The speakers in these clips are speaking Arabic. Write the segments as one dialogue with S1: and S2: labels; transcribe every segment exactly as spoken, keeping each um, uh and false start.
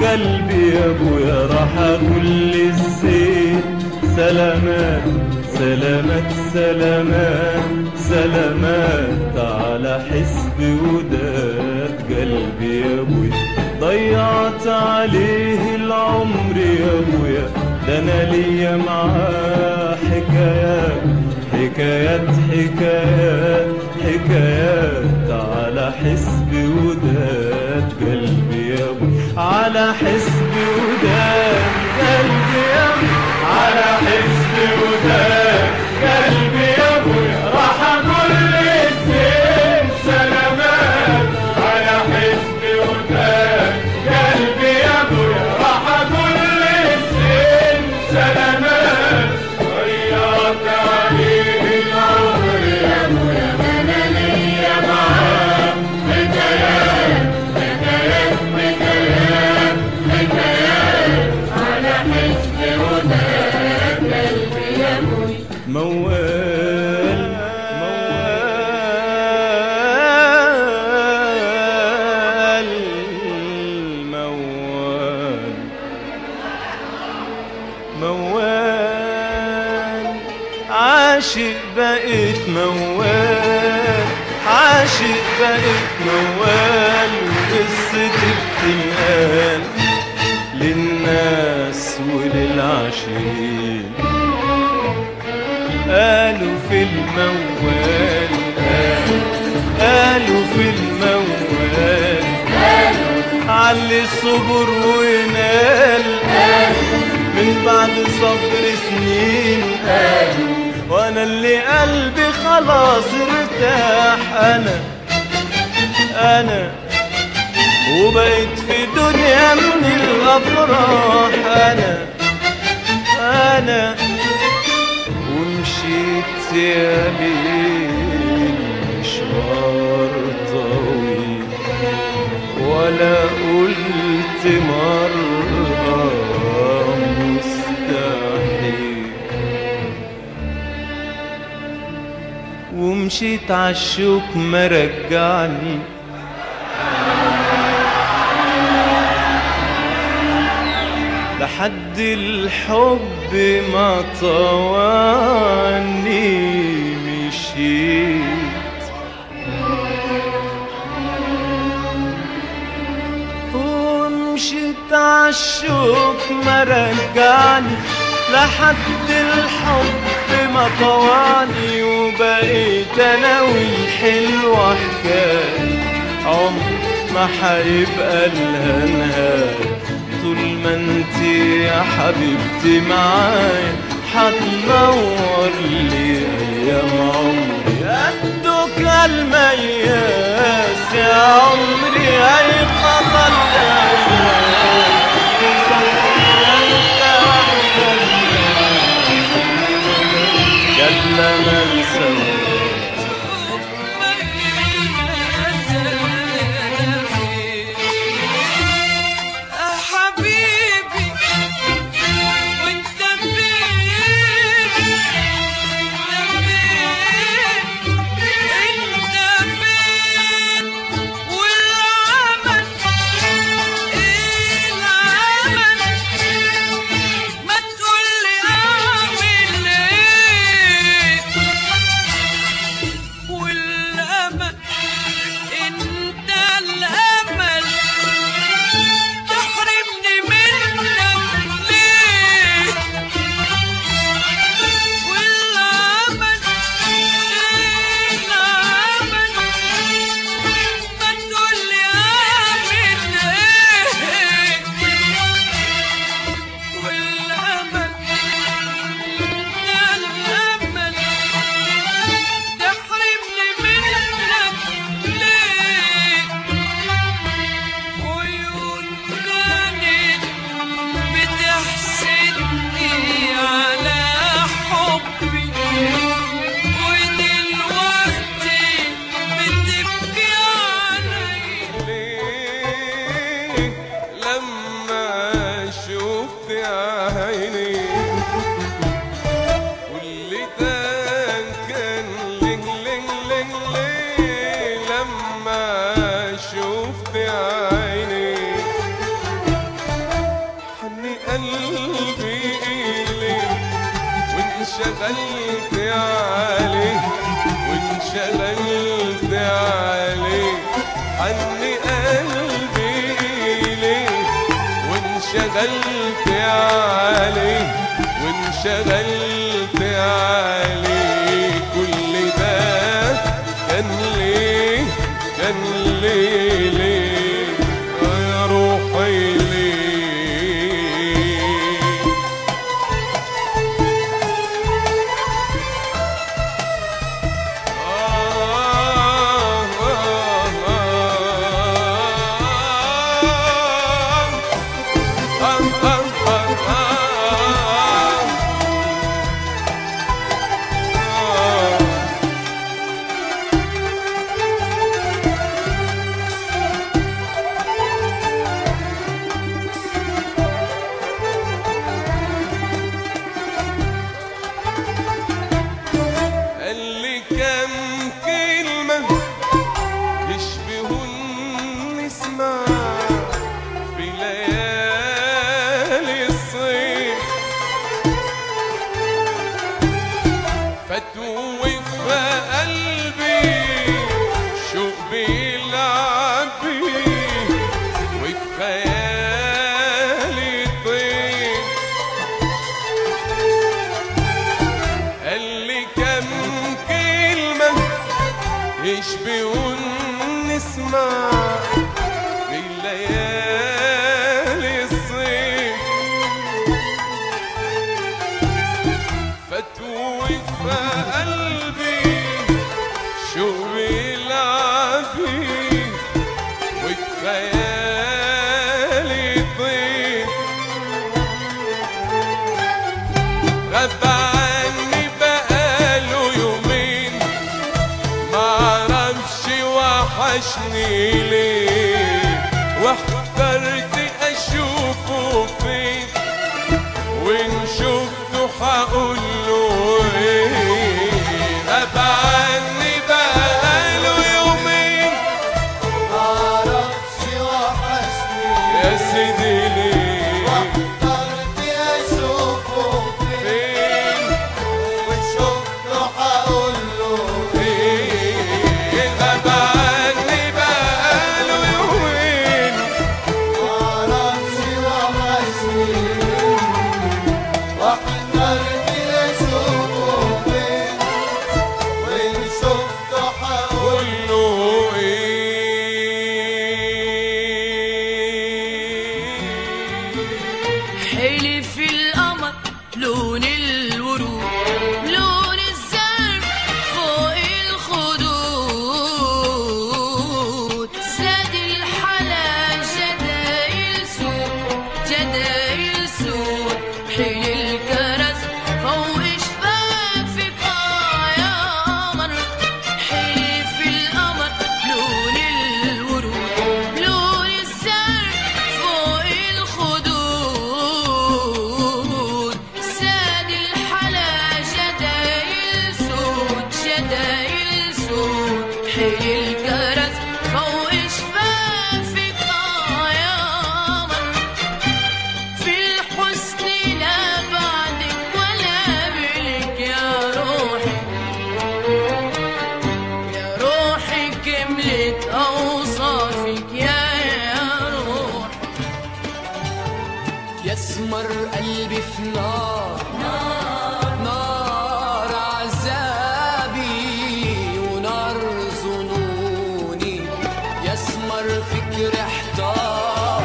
S1: قلبي يا ابويا راح اقول للزين سلامات سلامات سلامات سلامات على حسب وداد قلبي يا ابويا. ضيعت عليه العمر يا ابويا ده انا ليا معاه حكايات حكايات حكايات حكايات على حسب وداد قلبي يا ابويا على حسب وداد قلبي يا ابويا على حسب وداد قلبي يا ابويا راح اقول للزين سلامات على حسب وداد قلبي يا ابويا راح اقول للزين سلامات. ضيعت عليه العمر يا ابويا انا ليا معاه حكايات حكايات حكايات حكايات على حسب وداد قلبي يا ابويا. موال موال موال موال عاشق بقيت موال عاشق بقيت موال قصتي بتنقال للناس وللعاشقين. قالوا في الموال قالوا, قالوا في الموال قالوا علي الصبر ونال قالوا من بعد صبر سنين قالوا وانا اللي قلبي خلاص ارتاح انا انا وبقيت في دنيا من الافراح انا انا ومشيت يا ليل مشوار طويل ولا قلت مرة مستحيل ومشيت عالشوك مرجعني لحد الحب ما طواني مشيت ومشيت عالشوك مرجعني لحد الحب ما طواني وبقيت انا والحلوة حكاية عمر ما حيبقى لها نهاية طول ما انتي يا حبيبتي معايا حتنور لي ايام عمري قدك المياس يا عمري هيقضى الاحساس يلا ما نسوي وانشغلت عليه وانشغلت عليه حن قلبي ليه وانشغلت عليه وانشغلت عليه كل ده كان ليه كان ليه ليه يا روحي يشبهوا نسمع في ليالي الصيف فتوي في قلبي شو بيلعب فيه وفي خيالي طيف غاب عني بقاله يومين وحشني ليه واحترت اشوفه فين وان شفته حقوله ايه غاب عني بقاله يومين معرفش وحشني يا سيدي ليه واحترت اشوفه فين وان شفته حقوله ايه غاب
S2: يسمر قلبي في نار نار نار عذابي ونار ظنوني يسمر فكر احتار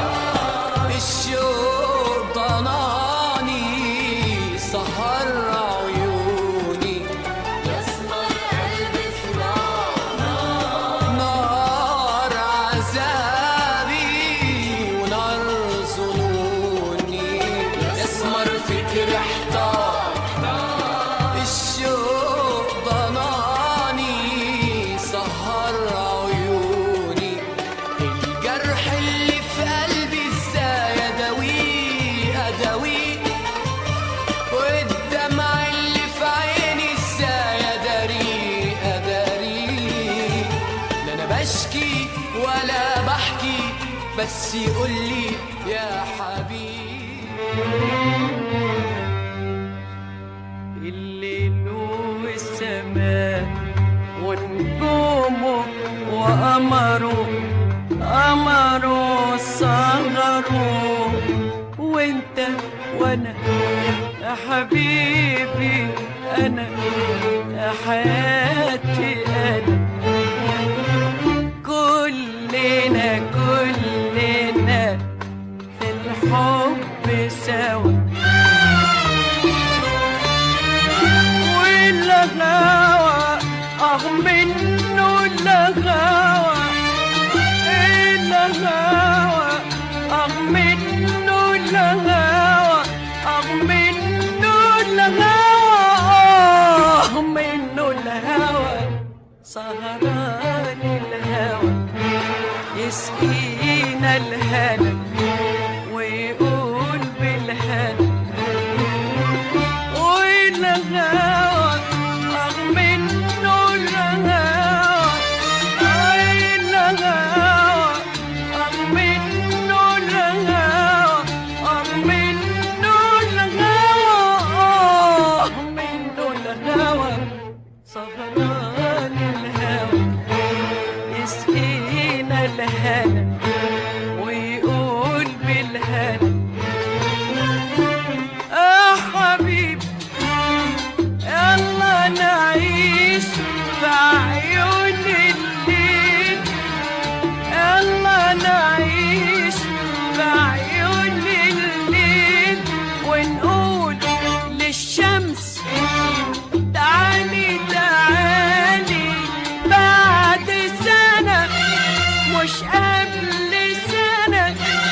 S2: الشوق ضناني سهر عيوني يسمر قلبي في نار نار عذابي ونار ظنوني يسمر فكر احتار الشوق ضناني سهر عيوني الجرح اللي في قلبي ازاي اداويه اداويه والدمع اللي في عيني ازاي اداريه اداريه لا انا بشكي ولا بحكي بس يقولي يا حبيبي
S3: الليل والسماء ونجومه وقمره قمره صغره وانت وانا يا حبيبي انا يا حياتي انا كلنا كلنا في الحب سوا والغاوى اه منه الغاوى الغاوى اه منه الغاوى اه منه الغاوى اه منه الهوى سهران الهوى يسقينا الهنا ويقول بالهنا والغاوى اه منه الغاوى الغاوى اه منه الغاوى اه منه الغاوى اه منه الغاوى سهران الهوى يسقينا الهنا ويقول بالهنا آه حبيبي يلا نعيش في عيون الليل يلا نعيش في عيون الليل ونقول للشمس تعالي تعالي بعد سنة مش قبل سنة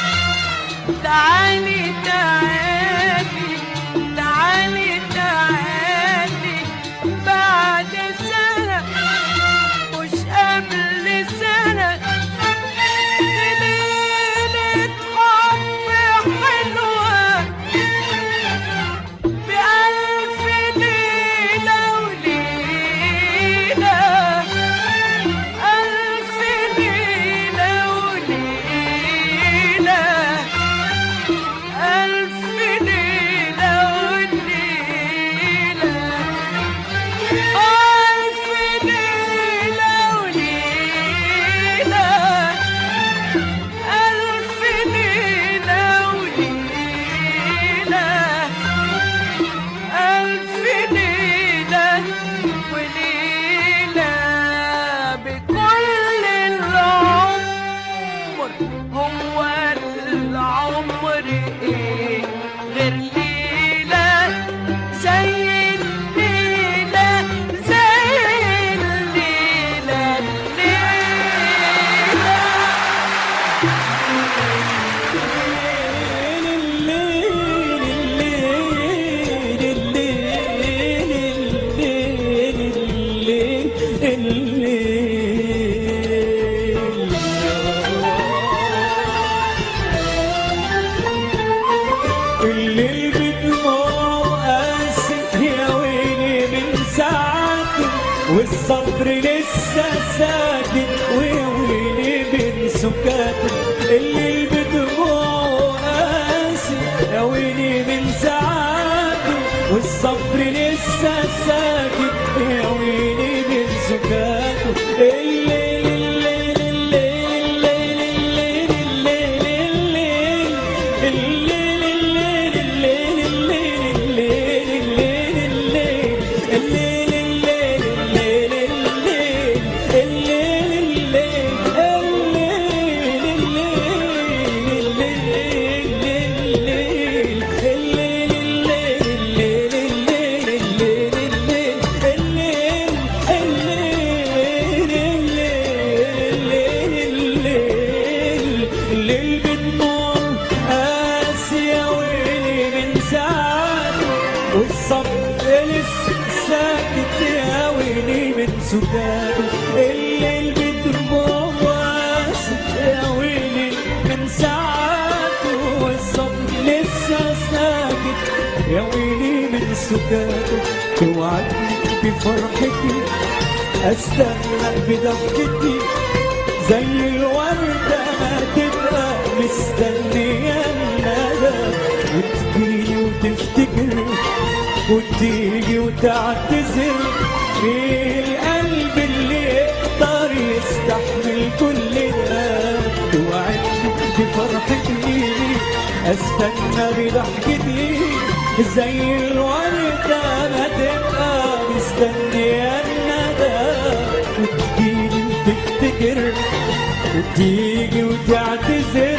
S3: تعالي تعالي تعالي تعالي بعد سنة مش قبل سنة ليلة حب حلوة بألف ليلة وليلة ألف ليلة وليلة ألف ليلة وليلة ألف ليلة وليلة ألف ليلة وليلة ألف ليلة وليلة بكل العمر هو العمر ايه غير ليلة زي الليلة زي الليلة الليلة
S4: الليل بدموعه قاسي يا ويلي من ساعته والصبر لسه ساكت ويا ويلي من سكاته الليل بدموعه قاسي يا ويلي من ساعته والصبر لسه ساكت يا ويلي من سكاته الليل الليل الليل الليل الليل الليل سكاته الليل بدموعه واسع يا ويلي من ساعته والصبر لسه ساكت يا ويلي من سكاته توعدني بفرحتي استغرق بضحكتي زي الوردة ما تبقى مستنية الندى وتجيلي وتفتكر وتيجي وتعتذر. مين القلب اللي يقدر يستحمل كل ده؟ توعدني بفرحتي استنى بضحكتي زي الوردة ما تبقى مستنية الندى. وتجيلي وتفتكر وتيجي وتعتذر.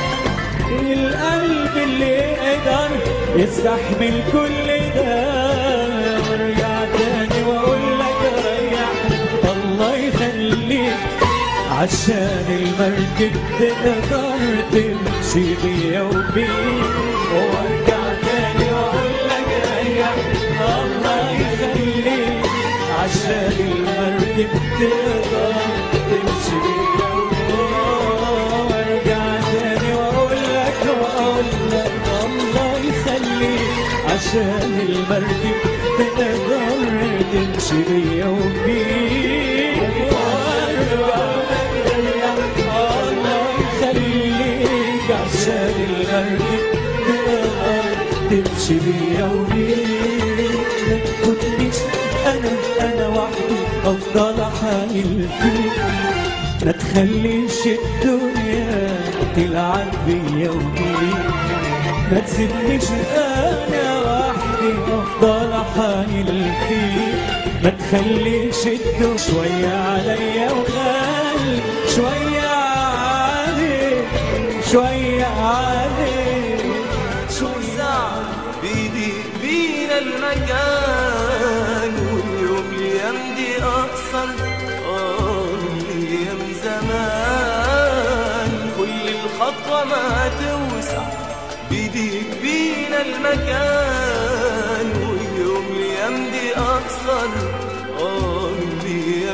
S4: القلب اللي يقدر يستحمل كل ده؟ وارجع تاني واقول لك ريح الله يخليك عشان المركب تقدر تمشي بيا وبيك. وارجع تاني واقول لك ريح الله يخليك عشان المركب تقدر تمشي بيا وبيك. وارجع تاني واقول لك واقول لك الله يخليك عشان المركب تقدر تمشي بيا وبيك. عشان المركب تقدر تمشي بيا وبيك. ما تكونيش انا انا وحدي افضل حايل فيك. ما تخليش الدنيا تلعب بيا وبيك. ما تسيبنيش انا وحدي افضل حايل فيك. ما تخليش الدنيا شوية عليا وخلي شوية عليك شوية عليك
S1: شوية. بيضيق بينا المكان واليوم الايام دي اقصر. اه الايام زمان كل الخطوة ما توسع. بيضيق بينا المكان واليوم الايام دي اقصر. اه الايام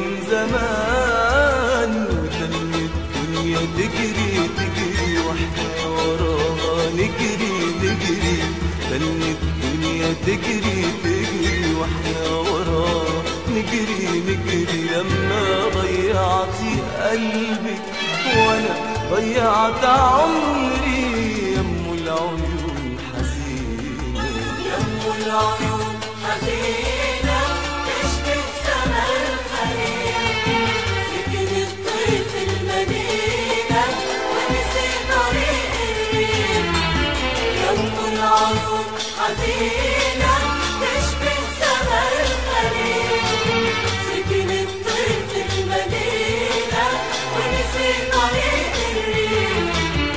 S1: زمان وتن الدنيا تجري تجري واحنا وراها نجري نجري. تن الدنيا تجري تجري واحنا وراها نجري نجري. لما ضيعتي قلبك وانا ضيعت عمري. يم العيون حزينة
S5: يم العيون حزينة تشبه سما الخليل. سكن الطير في المدينة ونسي طريق الريف. يم العيون حزينة تشبه سما الخليل. سكن الطير في المدينة ونسي طريق الريف.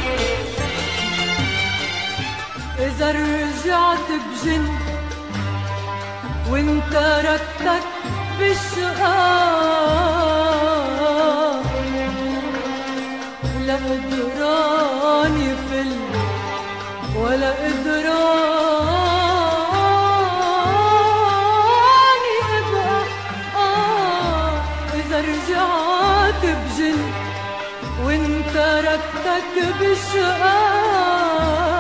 S3: إذا رجعت بجن وانت ركتك بالشقاق. لا قدران يفل ولا قدران يبقى. آه إذا رجعت بجن وانت ركتك بالشقاق.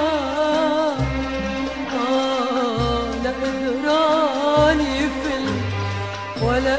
S3: ولا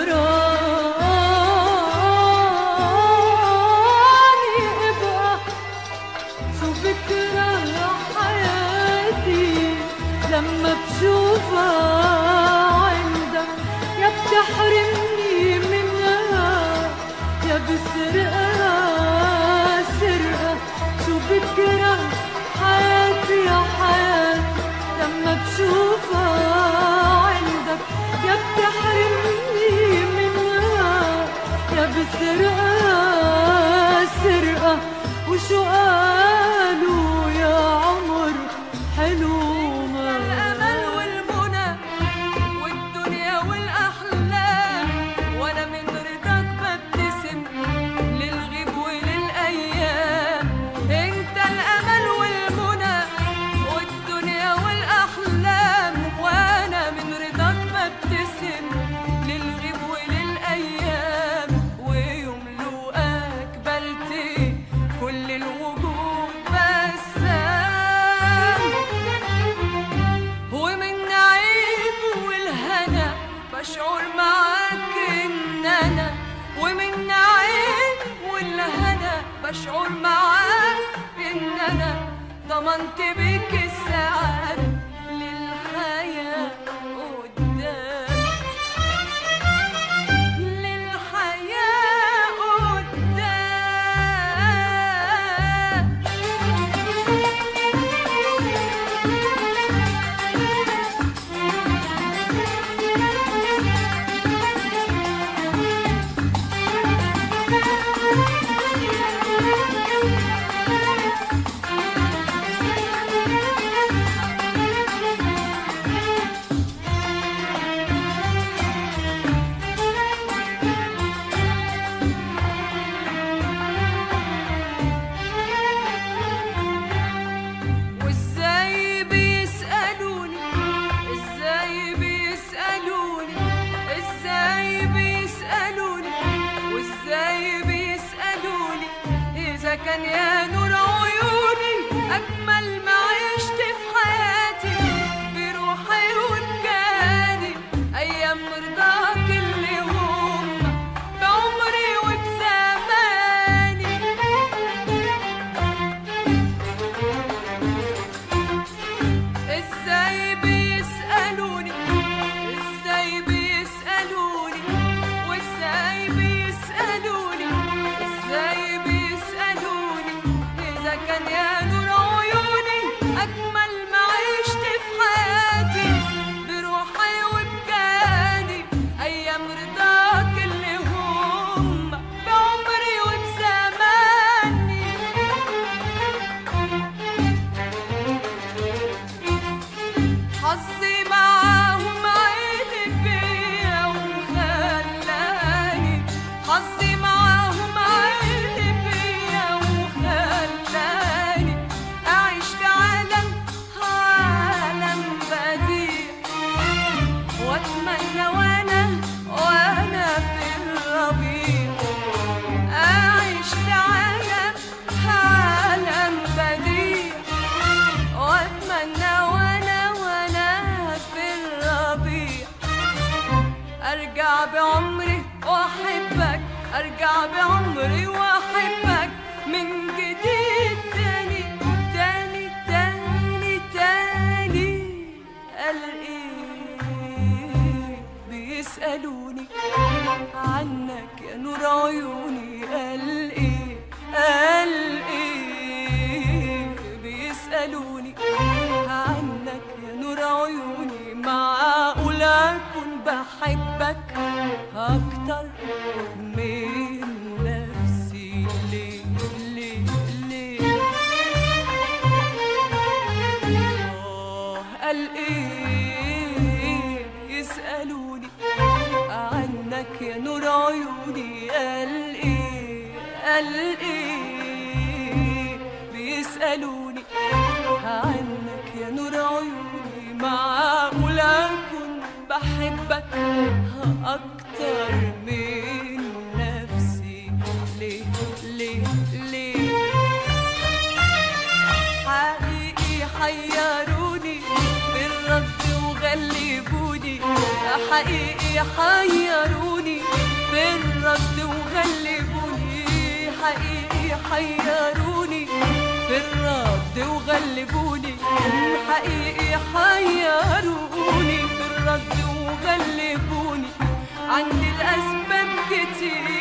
S3: إدراني ابقى. شو فكرة حياتي لما بشوفها عندك؟ يا بتحرمني منها يا بسرقها سرقة. شو فكرة حياتي يا حياتي لما بشوفها عندك؟ يا بتحرمني منها يا بسرقها سرقة. وشو قالوا يا عمر حلو ما
S5: الأمل والمنى والدنيا والأحلام. وأنا من رضاك ببتسم للغيب وللأيام. أنت الأمل والمنى والدنيا والأحلام. وأنا من رضاك ببتسم للغيب وللأيام. ويوم لقاك بلتي كل الوجود بسام. ومن نعيم والهنا بشعر معاك إن أنا. ومن نعيم والهنا بشعر معاك إن أنا ضمنت بيك السعادة للحياة. للحياة قدام، للحياة قدام. وازاي بيسألوني ازاي بيسألوني ازاي بيسألوني وازاي بيسألوني إذا كان يا نور عيوني أجمل ما عشت في حياتي بروحي وبجاني أيام رضاك اللي هم بعمري وبزماني. ازاي بيسألوني ازاي بيسألوني وازاي بيسألوني ازاي بيسألوني إذا كان يا نور عيوني أجمل ما عشت في حياتي بروحي وبجاني أيام رضاك اللي هم بعمري وبزماني. حظي معاهم عيني بيا وخلاني حظي معاهم عيني بيا وخلاني أعيش في عالم عالم بديع وأتمنى وأنا وأنا في الربيع أعيش في عالم عالم بديع وأتمنى وأنا وأنا في الربيع أرجع بعمري وأحبك أرجع بعمري وأحبك من جديد تاني تاني تاني تاني. قال إيه بيسألوني عنك يا نور عيوني قال إيه قال إيه بيسألوني عنك يا نور عيوني معقول أكون بحبك أكتر من نفسي ليه ليه ليه. آه قال إيه يسألوني عنك يا نور عيوني قال إيه قال إيه بيسألوني عنك يا نور عيوني معقول أكون بحبك أكتر من نفسي ليه ليه ليه. حقيقي حيروني بالرد وغلبوني حقيقي حيروني بالرد وغلبوني حقيقي حيروني بالرد وغلبوني حقيقي حيروني بالرد وغلبوني عندي الأسباب كتير